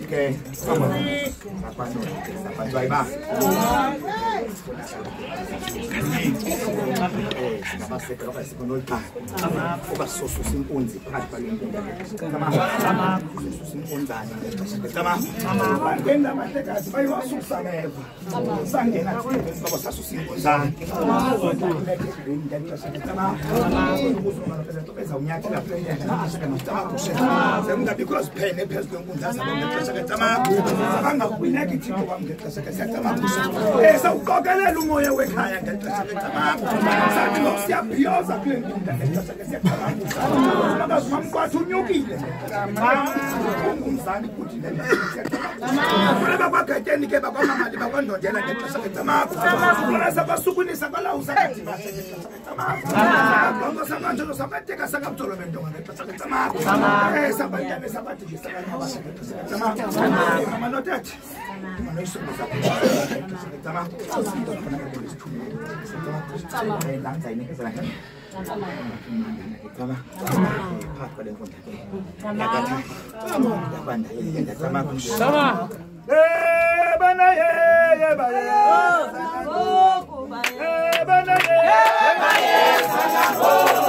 Okay, come on. Sapan dry ba? Nabasekela ka segundo ka. Uba sosusa inkunzi phakathi kwalendlela. Tama. Sosusa inkunzana ngexesha. Tama. Bangena amatekazi bayiwasusa neva. Sangena kuthi baba sasusa inkunzana. Tama. Beza unyathela phela. Tama because pen ephezulu kwenkunzi ngexesha. Tama. Sabanga kwineki thixo kwamngexesha. Tama. Sawuqokelela umoya wekhaya ngexesha. Tama. Sathi ngosiyabhiyoza kule nkundla ngexesha. Tama. Makazi mamkwathu unyukile. Tama. Ungumzali futhi ngexesha. Tama. Kuba bagateni ke bakwamamali bakwandondela ngexesha. Tama. Bona sabasukunisa balawusa ngexesha. Tama. Bongo samanje sabateka sakabutolo bentonga ngexesha. Tama. Sabantane sabathi ngisakanyabasha. Tama. Mama notathi. Mama noyisukuza. Tama. Tama. Lanza inikezela ngani? Tama. Tama. Phakathi kwale nkundla. Tama. Tama. Yabanda yenda tama. Tama. Bana ye ba ye. Sango ba ye. Bana ye ba ye sango.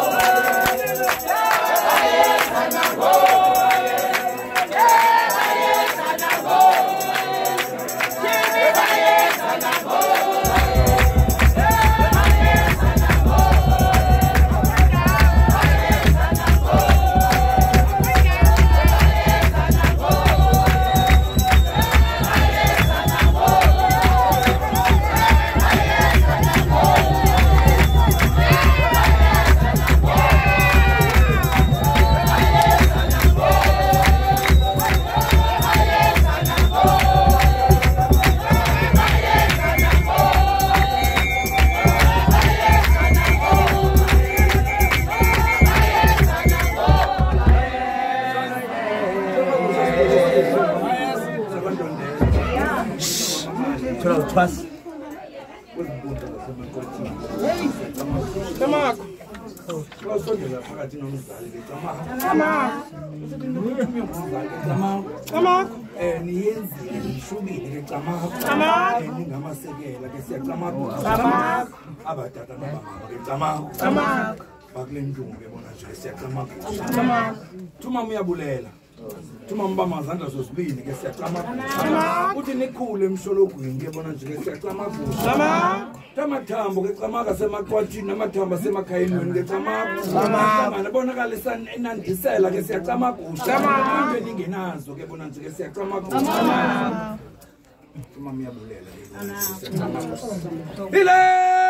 Trust. Tama. Tama. Niyenzile nishubile ecamaha. Tama. Ningamasekela ke siyacamaha. Tama. Abatata nabamama ke camaha. Tama. Bakulendungu ke bona nje siyacamaha. Tama. Thuma uyabulela. Thuma mbama izandla zozibini ke siyacamaha. Uthi nikhule emshologwini ke bona nje siyacamaha. Tama. Tamathambo ke camaka semaqwathini amathamba semakhayeni ke camaka. Tama. Nabonakalisa enandisela ke siyacamaha. Tama. Into ningenazo ke bona nje siyacamaha. Tama. Thuma uyabulela. Ile